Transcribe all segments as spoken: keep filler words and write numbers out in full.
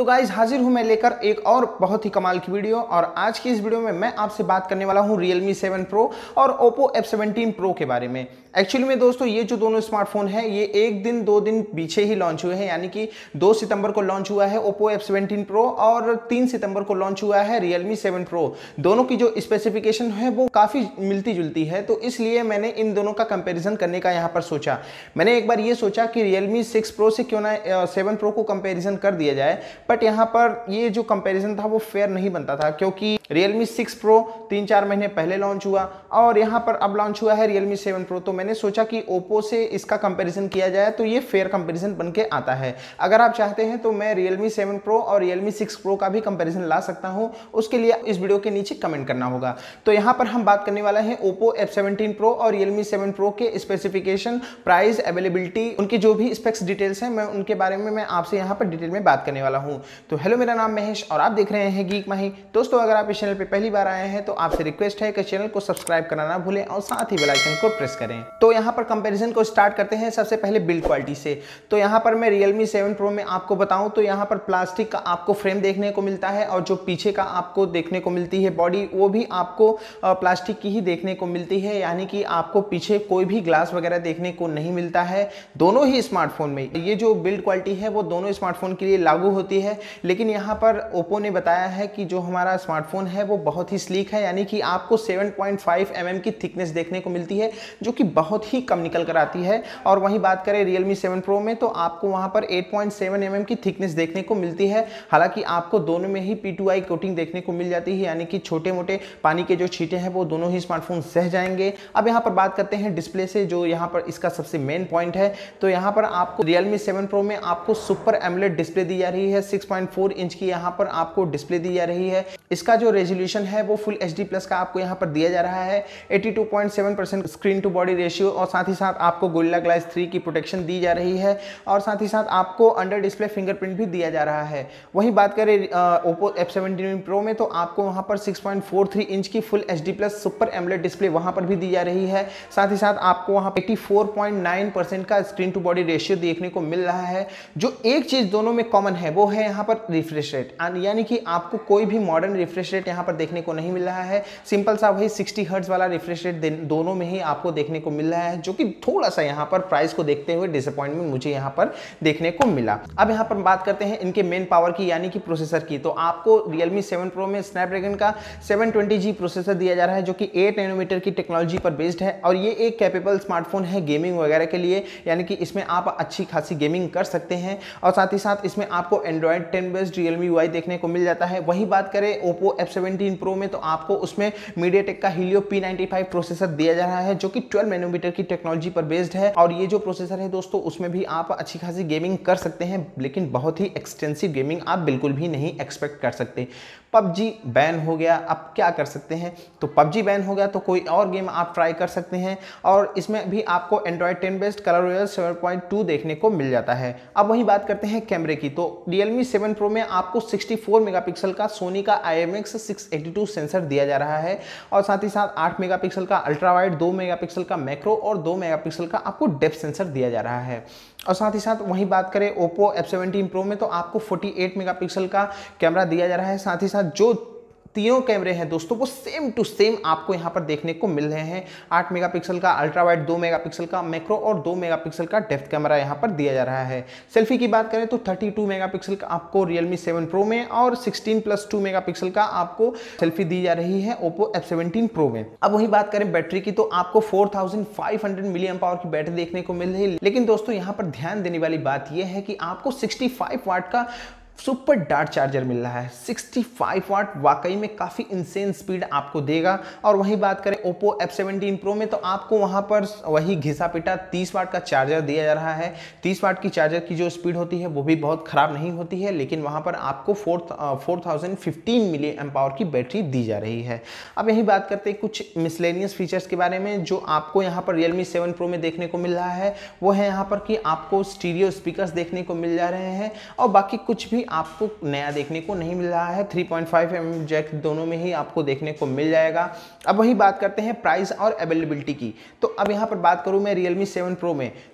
तो गाइज हाजिर हूं मैं लेकर एक और बहुत ही कमाल की वीडियो। और आज की इस वीडियो में मैं आपसे बात करने वाला हूं Realme सेवन Pro और Oppo एफ सेवनटीन Pro के बारे में। एक्चुअली में दोस्तों ये जो दोनों स्मार्टफोन हैं ये एक दिन दो दिन पीछे ही लॉन्च हुए हैं, यानी कि दो सितंबर को लॉन्च हुआ है Oppo एफ सेवनटीन Pro और तीन सितंबर को लॉन्च हुआ है Realme सेवन Pro। दोनों की जो स्पेसिफिकेशन है वो काफ़ी मिलती जुलती है, तो इसलिए मैंने इन दोनों का कंपेरिजन करने का यहाँ पर सोचा। मैंने एक बार ये सोचा कि Realme सिक्स Pro से क्यों ना सेवन Pro को कंपेरिजन कर दिया जाए, बट यहाँ पर ये जो कंपैरिजन था वो फेयर नहीं बनता था, क्योंकि Realme सिक्स Pro तीन चार महीने पहले लॉन्च हुआ और यहाँ पर अब लॉन्च हुआ है Realme सेवन Pro। तो मैंने सोचा कि Oppo से इसका कंपैरिजन किया जाए तो ये फेयर कंपैरिजन बन के आता है। अगर आप चाहते हैं तो मैं Realme सेवन Pro और Realme सिक्स Pro का भी कंपैरिजन ला सकता हूँ, उसके लिए इस वीडियो के नीचे कमेंट करना होगा। तो यहाँ पर हम बात करने वाला है Oppo एफ सेवनटीन Pro और Realme सेवन Pro के स्पेसिफिकेशन, प्राइस, अवेलेबिलिटी, उनकी जो भी स्पेक्स डिटेल्स हैं मैं उनके बारे में मैं आपसे यहाँ पर डिटेल में बात करने वाला हूँ। तो हेलो, मेरा नाम महेश और आप देख रहे हैं गीक माही। दोस्तों, अगर आप इस चैनल पे पहली बार आए हैं तो आपसे रिक्वेस्ट है कि चैनल को सब्सक्राइब करना ना भूलें और साथ ही बेल आइकन को प्रेस करें। तो यहाँ पर कंपैरिजन को स्टार्ट करते हैं सबसे पहले बिल्ड क्वालिटी से। तो यहाँ पर मैं Realme सेवन Pro में आपको बताऊं तो यहाँ पर प्लास्टिक का आपको फ्रेम देखने को मिलता है और जो पीछे का आपको देखने को मिलती है बॉडी, वो भी आपको प्लास्टिक की ही देखने को मिलती है, यानी कि आपको पीछे कोई भी ग्लास वगैरह देखने को नहीं मिलता है दोनों ही स्मार्टफोन में। ये जो बिल्ड क्वालिटी है वो दोनों स्मार्टफोन के लिए लागू होती है, लेकिन यहाँ पर ओप्पो ने बताया है कि जो हमारा स्मार्टफोन है वो बहुत ही स्लीक है, यानी कि आपको seven point five M M की थिकनेस देखने को मिलती है, जो कि बहुत ही कम निकल कर आती है। और वहीं बात करें Realme सेवन Pro में तो आपको वहां पर eight point seven M M की थिकनेस देखने को मिलती है। हालांकि आपको दोनों में ही पी टू आई कोटिंग देखने को मिल जाती है, यानी कि छोटे मोटे पानी के जो छींटे हैं वो दोनों ही स्मार्टफोन सह जाएंगे। अब यहाँ पर बात करते हैं डिस्प्ले से, जो यहाँ पर इसका सबसे मेन पॉइंट है। तो यहाँ पर आपको Realme सेवन Pro में आपको सुपर एमोलेड डिस्प्ले दी जा रही है, सिक्स पॉइंट फोर इंच की यहाँ पर आपको डिस्प्ले दी जा रही है। इसका जो रेजोल्यूशन है वो फुल एच डी प्लस का आपको यहाँ पर दिया जा रहा है, eighty two point seven percent screen to body ratio, और साथ ही साथ आपको गोरिल्ला ग्लास थ्री की प्रोटेक्शन दी जा रही है, और साथ ही साथ आपको अंडर डिस्प्ले फिंगरप्रिंट भी दिया जा रहा है। वहीं बात करें Oppo एफ सेवनटीन Pro में तो आपको वहाँ पर six point four three inch की full H D plus super AMOLED display वहाँ पर भी दी जा रही है। साथ ही साथ आपको वहाँ पर eighty four point nine percent का स्क्रीन टू बॉडी रेशियो देखने को मिल रहा है। जो एक चीज़ दोनों में कॉमन है वो है यहाँ पर रिफ्रेश रेट, यानी कि आपको कोई भी मॉडर्न रिफ्रेश रेट यहाँ पर देखने को नहीं मिल रहा है। सिंपल सा वही सिक्सटी हर्ट्ज वाला रिफ्रेश रेट दोनों में ही आपको देखने को मिल रहा है, जो कि थोड़ा सा यहाँ पर प्राइस को देखते हुए डिसअपॉइंटमेंट मुझे यहाँ पर देखने को मिला। अब यहाँ पर बात करते हैं इनके मेन पावर की, यानी कि प्रोसेसर की। तो आपको Realme सेवन Pro में स्नैपड्रैगन का सेवन ट्वेंटी जी प्रोसेसर दिया जा रहा है, जो कि एट नैनोमीटर की टेक्नोलॉजी पर बेस्ड है, और ये एक कैपेबल स्मार्टफोन है गेमिंग वगैरह के लिए, यानी कि इसमें आप अच्छी खासी गेमिंग कर सकते हैं। और साथ ही साथ इसमें आपको Android ten based Realme U I देखने को मिल जाता है। वही बात करें Oppo एफ सेवनटीन Pro में तो आपको उसमें MediaTek का Helio P ninety five processor दिया जा रहा है, जो कि ट्वेल्व नैनोमीटर की टेक्नोलॉजी पर बेस्ड है। और ये जो प्रोसेसर है दोस्तों, उसमें भी आप अच्छी खासी गेमिंग कर सकते हैं, लेकिन बहुत ही एक्सटेंसिव गेमिंग आप बिल्कुल भी नहीं एक्सपेक्ट कर सकते। पबजी बैन हो गया, अब क्या कर सकते हैं? तो पबजी बैन हो गया तो कोई और गेम आप ट्राई कर सकते हैं, और इसमें भी आपको एंड्रॉइड टेन बेस्ड कलर रोयल सेवन पॉइंट टू देखने को मिल जाता है। अब वही बात करते हैं कैमरे की। तो Realme सेवन Pro में आपको सिक्सटी फोर मेगापिक्सल का सोनी का I M X six eighty two sensor दिया जा रहा है, और साथ ही साथ आठ मेगापिक्सल का अल्ट्रा वाइड, दो मेगापिक्सल का मैक्रो और दो मेगापिक्सल का आपको डेप्थ सेंसर दिया जा रहा है। और साथ ही साथ वही बात करें Oppo एफ सेवनटीन Pro में तो आपको फोर्टी एट मेगापिक्सल का कैमरा दिया जा रहा है। साथ ही साथ जो तीनों कैमरे हैं दोस्तों वो सेम टू सेम आपको यहाँ पर देखने को मिल रहे हैं। आठ मेगापिक्सल का अल्ट्रा वाइड, दो मेगापिक्सल का मैक्रो और दो मेगापिक्सल का डेप्थ कैमरा यहाँ पर दिया जा रहा है। सेल्फी की बात करें तो थर्टी टू मेगापिक्सल का आपको Realme सेवन Pro में और सिक्सटीन प्लस टू मेगापिक्सल का आपको सेल्फी दी जा रही है Oppo एफ सेवनटीन Pro में। अब वही बात करें बैटरी की तो आपको four thousand five hundred milli amp hour की बैटरी देखने को मिल रही है, लेकिन दोस्तों यहाँ पर ध्यान देने वाली बात यह है कि आपको सिक्सटी फाइव वाट का सुपर डार्ट चार्जर मिल रहा है। सिक्सटी फाइव वाट वाकई में काफ़ी इंसेन स्पीड आपको देगा। और वहीं बात करें Oppo एफ सेवनटीन Pro में तो आपको वहां पर वही घिसा पिटा तीस वाट का चार्जर दिया जा रहा है। तीस वाट की चार्जर की जो स्पीड होती है वो भी बहुत ख़राब नहीं होती है, लेकिन वहां पर आपको four thousand fifteen milli amp hour की बैटरी दी जा रही है। अब यही बात करते हैं कुछ मिसलेनियस फीचर्स के बारे में जो आपको यहाँ पर Realme सेवन Pro में देखने को मिल रहा है। वो है यहाँ पर कि आपको स्टीरियो स्पीकर्स देखने को मिल जा रहे हैं, और बाकी कुछ भी आपको नया देखने को नहीं मिल रहा है। Three point five M M jack दोनों में ही आपको देखने को मिल जाएगा। अब वही बात करते हैं प्राइस और अवेलेबिलिटी की। तो अब यहाँ पर बात करूँ मैं Realme सेवन Pro में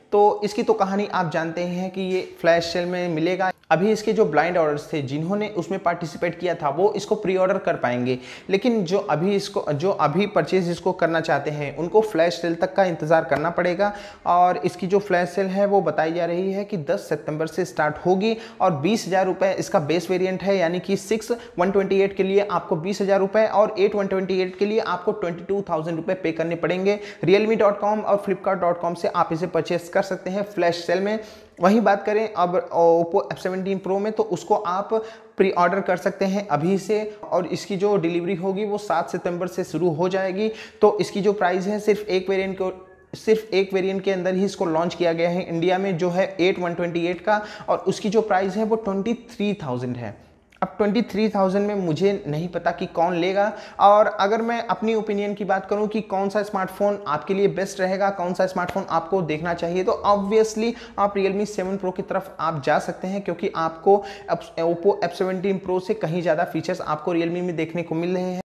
तो इसकी तो कहानी आप जानते हैं कि ये फ्लैश सेल में मिलेगा। अभी इसके जो ब्लाइंड ऑर्डर्स थे जिन्होंने उसमें पार्टिसिपेट किया था वो इसको प्री ऑर्डर कर पाएंगे, लेकिन जो अभी इसको जो अभी परचेज इसको करना चाहते हैं उनको फ्लैश सेल तक का इंतज़ार करना पड़ेगा। और इसकी जो फ्लैश सेल है वो बताई जा रही है कि दस सितंबर से स्टार्ट होगी और बीस हज़ार रुपये इसका बेस वेरिएंट है, यानी कि सिक्स वन ट्वेंटी एट के लिए आपको बीस हज़ार रुपये और एट वन ट्वेंटी एट के लिए आपको ट्वेंटी टू थाउजेंड रुपये पे करने पड़ेंगे। रियलमी डॉट कॉम और फ्लिपकार्ट डॉट कॉम से आप इसे परचेस कर सकते हैं फ्लैश सेल में। वहीं बात करें अब ओप्पो एफ सेवनटीन प्रो में, तो उसको आप प्री ऑर्डर कर सकते हैं अभी से और इसकी जो डिलीवरी होगी वो सात सितंबर से शुरू हो जाएगी। तो इसकी जो प्राइस है सिर्फ एक वेरिएंट को सिर्फ एक वेरिएंट के अंदर ही इसको लॉन्च किया गया है इंडिया में, जो है एट वन ट्वेंटी एट का, और उसकी जो प्राइस है वो ट्वेंटी थ्री थाउजेंड है। अब ट्वेंटी थ्री थाउजेंड में मुझे नहीं पता कि कौन लेगा। और अगर मैं अपनी ओपिनियन की बात करूं कि कौन सा स्मार्टफोन आपके लिए बेस्ट रहेगा, कौन सा स्मार्टफोन आपको देखना चाहिए, तो ऑब्वियसली आप Realme सेवन Pro की तरफ आप जा सकते हैं, क्योंकि आपको Oppo एफ सेवनटीन Pro से कहीं ज़्यादा फीचर्स आपको Realme में देखने को मिल रहे हैं।